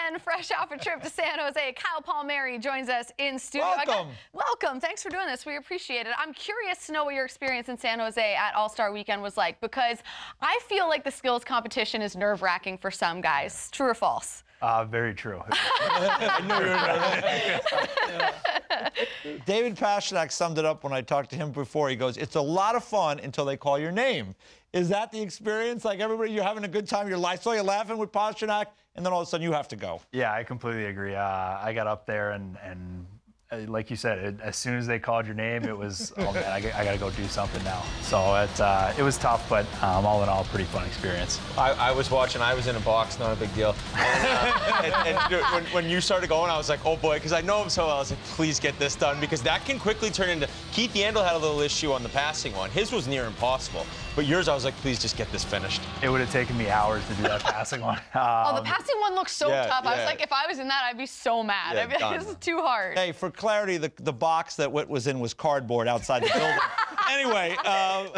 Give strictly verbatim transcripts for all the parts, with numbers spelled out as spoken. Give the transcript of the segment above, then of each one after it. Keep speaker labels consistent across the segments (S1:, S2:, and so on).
S1: again, fresh off a trip to San Jose. Kyle Palmieri joins us in studio.
S2: Welcome.
S1: Got, welcome. Thanks for doing this. We appreciate it. I'm curious to know what your experience in San Jose at All-Star Weekend was like, because I feel like the skills competition is nerve-wracking for some guys. True or false?
S3: Uh, very true.
S2: I knew you were going to. David Pastrnak summed it up when I talked to him before. He goes, it's a lot of fun until they call your name. Is that the experience? Like, everybody, you're having a good time, you're, I saw you laughing with Pastrnak, and then all of a sudden you have to go.
S3: Yeah, I completely agree. Uh, I got up there, and, and uh, like you said, it, as soon as they called your name, it was, oh, man, I, I got to go do something now. So it, uh, it was tough, but um, all in all, pretty fun experience.
S4: I, I was watching. I was in a box, not a big deal. And, uh, and, and when, when you started going, I was like, oh, boy, because I know him so well. I was like, please get this done, because that can quickly turn into – Keith Yandel had a little issue on the passing one. His was near impossible. But yours, I was like, please just get this finished.
S3: It would have taken me hours to do that passing one. Um,
S1: oh, the passing one looks so
S4: yeah,
S1: tough.
S4: yeah.
S1: I was like, if I was in that, I'd be so mad.
S4: Yeah,
S1: I'd be like, this is too hard.
S2: Hey, for clarity, the, the box that Whit was in was cardboard outside the building. Anyway, uh,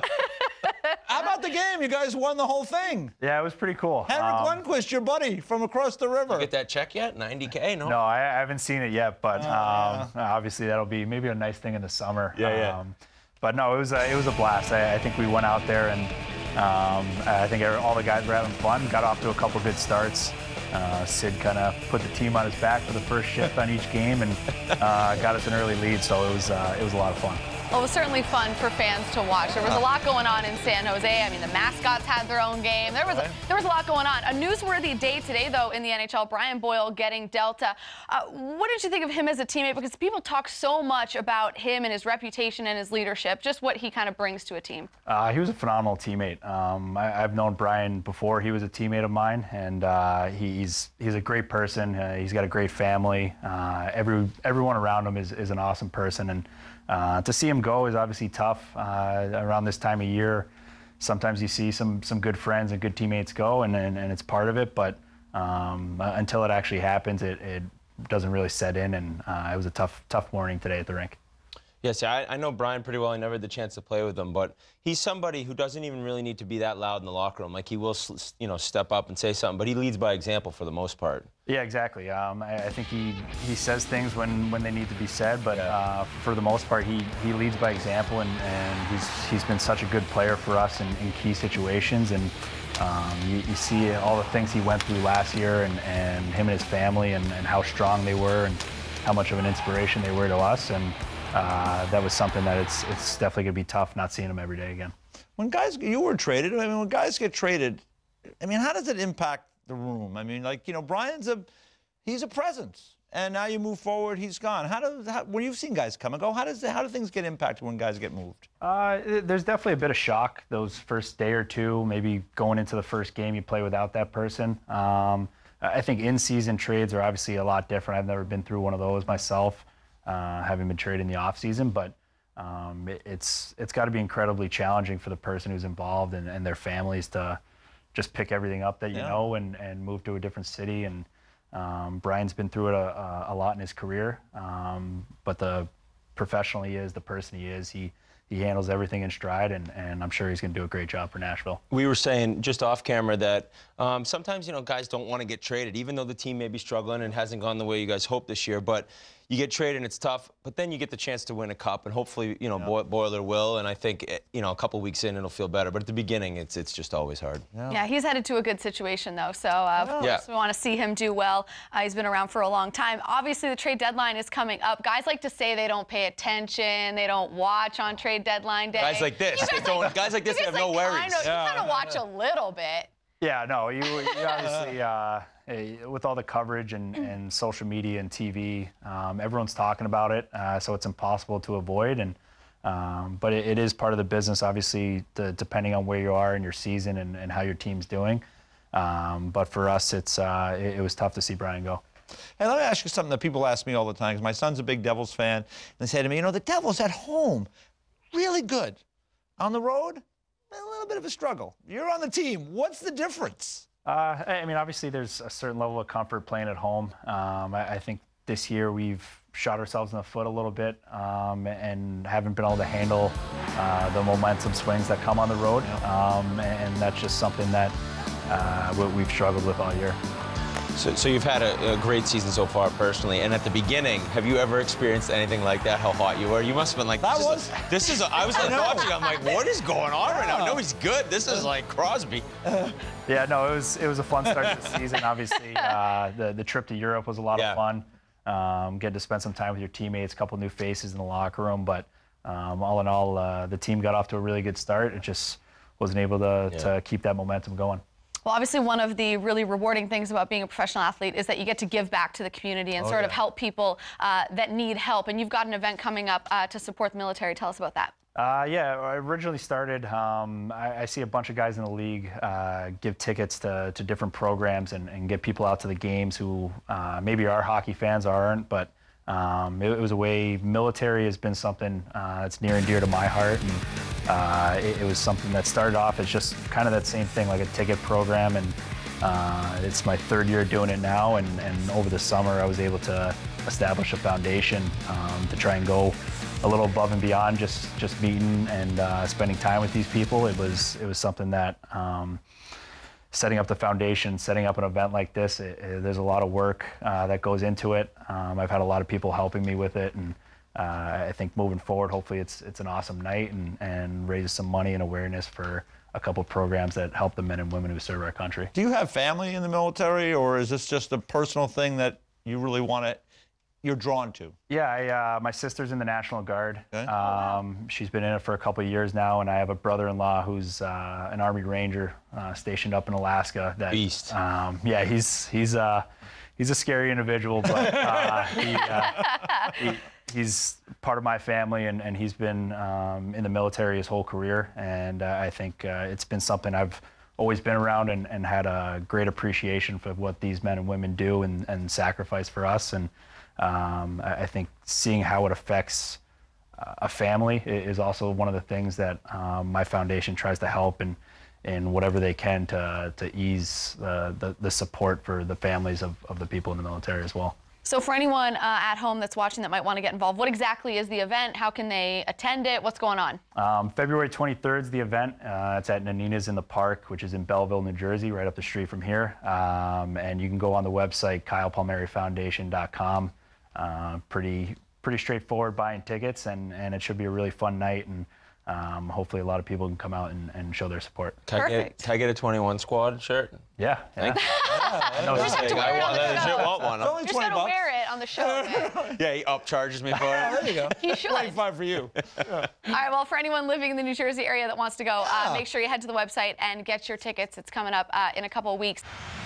S2: how about the game? You guys won the whole thing.
S3: Yeah, it was pretty cool.
S2: Henrik
S3: Um,
S2: Lundqvist, your buddy from across the river.
S4: You get that check yet? ninety K? No?
S3: No, I, I haven't seen it yet, but
S2: Oh,
S3: um, obviously that'll be maybe a nice thing in the summer.
S4: Yeah, yeah.
S3: Um, but no, it was a, it was a blast. I, I think we went out there and um, I think all the guys were having fun. Got off to a couple good starts. Uh, Sid kind of put the team on his back for the first shift on each game and uh, got us an early lead. So it was uh, it was a lot of fun.
S1: Well, it was certainly fun for fans to watch. There was a lot going on in San Jose. I mean, the mascots had their own game. There was a, there was a lot going on. A newsworthy day today, though, in the N H L. Brian Boyle getting Delta. Uh, what did you think of him as a teammate? Because people talk so much about him and his reputation and his leadership, just what he kind of brings to a team.
S3: Uh, he was a phenomenal teammate. Um, I, I've known Brian before he was a teammate of mine, and uh, he's he's a great person. Uh, he's got a great family. Uh, every everyone around him is, is an awesome person, and Uh, to see him go is obviously tough uh, around this time of year. Sometimes you see some some good friends and good teammates go, and and, and it's part of it. But um, uh, until it actually happens, it, it doesn't really set in. And uh, it was a tough tough morning today at the rink.
S4: Yeah, see, I, I know Brian pretty well. I never had the chance to play with him, but he's somebody who doesn't even really need to be that loud in the locker room. Like, he will, you know, step up and say something, but he leads by example for the most part.
S3: Yeah, exactly. Um, I, I think he he says things when, when they need to be said, but
S4: Yeah.
S3: uh, for the most part, he, he leads by example, and, and he's he's been such a good player for us in, in key situations. And um, you, you see all the things he went through last year, and, and him and his family, and, and how strong they were, and how much of an inspiration they were to us. And Uh, that was something that it's it's definitely going to be tough not seeing him every day again.
S2: When guys, you were traded. I mean, when guys get traded, I mean, how does it impact the room? I mean, like, you know, Brian's a, he's a presence, and now you move forward, he's gone. How does, how, when you've seen guys come and go, how does, how do things get impacted when guys get moved?
S3: Uh, there's definitely a bit of shock those first day or two, maybe going into the first game you play without that person. Um, I think in-season trades are obviously a lot different. I've never been through one of those myself. Uh, having been traded in the off season, but um, it, it's it's got to be incredibly challenging for the person who's involved and, and their families to just pick everything up that you
S2: Yeah.
S3: know and, and move to a different city. And um, Brian's been through it a, a lot in his career, um, but the professional he is, the person he is, he he handles everything in stride, and, and I'm sure he's going to do a great job for Nashville.
S4: We were saying just off camera that um, sometimes, you know, guys don't want to get traded, even though the team may be struggling and hasn't gone the way you guys hoped this year. But you get traded and it's tough, but then you get the chance to win a cup, and hopefully, you know,
S2: Yeah.
S4: Boiler will. And I think, you know, a couple weeks in, it'll feel better. But at the beginning, it's it's just always hard.
S2: Yeah.
S1: Yeah, he's headed to a good situation, though, so uh, of course
S4: Yeah.
S1: we want to see him do well. Uh, he's been around for a long time. Obviously, the trade deadline is coming up. Guys like to say they don't pay attention, they don't watch on trade deadline day.
S4: Guys like this,
S1: You
S4: they don't- guys like this
S1: you
S4: have
S1: guys
S4: no
S1: like
S4: worries.
S1: Kind of,
S2: Yeah.
S1: You kind of watch a little bit.
S3: Yeah, no, you, you obviously, uh, eh, with all the coverage and, and social media and T V, um, everyone's talking about it, uh, so it's impossible to avoid. And um, but it, it is part of the business, obviously, the, depending on where you are in your season and, and how your team's doing. Um, but for us, it's uh, it, it was tough to see Brian go.
S2: Hey, let me ask you something that people ask me all the time, because my son's a big Devils fan. And they say to me, you know, the Devils at home, really good. On the road, a little bit of a struggle. You're on the team. What's the difference?
S3: Uh, I mean, obviously, there's a certain level of comfort playing at home. Um, I, I think this year we've shot ourselves in the foot a little bit um, and haven't been able to handle uh, the momentum swings that come on the road. Um, and that's just something that uh, we've struggled with all year.
S4: So, so you've had a, a great season so far personally, and at the beginning, have you ever experienced anything like that, how hot you were? You must have been like,
S2: That
S4: this
S2: was-
S4: is a, this is a, I was like watching, I'm like, what is going on right now? I know he's good. This is like Crosby.
S3: Yeah, no, it was it was a fun start to the season. Obviously, uh, the the trip to Europe was a lot
S4: Yeah.
S3: of fun. Um, getting to spend some time with your teammates, a couple new faces in the locker room, but um, all in all, uh, the team got off to a really good start. It just wasn't able to,
S4: Yeah.
S3: to keep that momentum going.
S1: Well, obviously, one of the really rewarding things about being a professional athlete is that you get to give back to the community and
S2: Oh,
S1: sort of
S2: yeah.
S1: help people uh, that need help. And you've got an event coming up uh, to support the military. Tell us about that.
S3: Uh, yeah, I originally started, um, I, I see a bunch of guys in the league uh, give tickets to, to different programs and, and get people out to the games who uh, maybe are hockey fans or aren't, but um, it, it was a way, military has been something uh, that's near and dear to my heart, and uh, it, it was something that started off as just kind of that same thing, like a ticket program, and uh, it's my third year doing it now, and, and over the summer I was able to establish a foundation um, to try and go a little above and beyond just just meeting and uh, spending time with these people. It was it was something that um, setting up the foundation, setting up an event like this, it, it, there's a lot of work uh, that goes into it. Um, I've had a lot of people helping me with it, and uh, I think moving forward, hopefully it's it's an awesome night and, and raises some money and awareness for a couple of programs that help the men and women who serve our country.
S2: Do you have family in the military, or is this just a personal thing that you really want to, you're drawn to?
S3: Yeah, I, uh, my sister's in the National Guard.
S2: Okay.
S3: Um, she's been in it for a couple of years now, and I have a brother-in-law who's uh, an Army Ranger uh, stationed up in Alaska. That,
S4: Beast.
S3: Um, yeah, he's he's uh, he's a scary individual, but uh, he, uh, he, he's part of my family, and, and he's been um, in the military his whole career, and uh, I think uh, it's been something I've always been around and, and had a great appreciation for what these men and women do and, and sacrifice for us. And Um, I think seeing how it affects uh, a family is also one of the things that um, my foundation tries to help in, in whatever they can to, to ease uh, the, the support for the families of, of the people in the military as well.
S1: So for anyone uh, at home that's watching that might want to get involved, what exactly is the event? How can they attend it? What's going on?
S3: Um, February twenty-third is the event. Uh, it's at Nanina's in the Park, which is in Belleville, New Jersey, right up the street from here. Um, and you can go on the website, kyle palmieri foundation dot com. Uh, pretty pretty straightforward buying tickets, and, and it should be a really fun night, and um, hopefully a lot of people can come out and, and show their support.
S4: Can I, get,
S1: Perfect.
S4: can I get a twenty-one squad shirt?
S3: Yeah, yeah.
S2: Yeah,
S3: know
S1: You just have to
S3: Hey,
S1: wear it on the
S4: I
S1: show.
S4: want one.
S2: Only
S1: You just
S2: twenty
S1: got to
S2: bucks.
S1: wear it on the show. man.
S4: Yeah, he upcharges me for it.
S2: There you go.
S1: He should.
S2: twenty-five for you.
S1: All right, well, for anyone living in the New Jersey area that wants to go, uh,
S2: Yeah.
S1: make sure you head to the website and get your tickets. It's coming up uh, in a couple of weeks.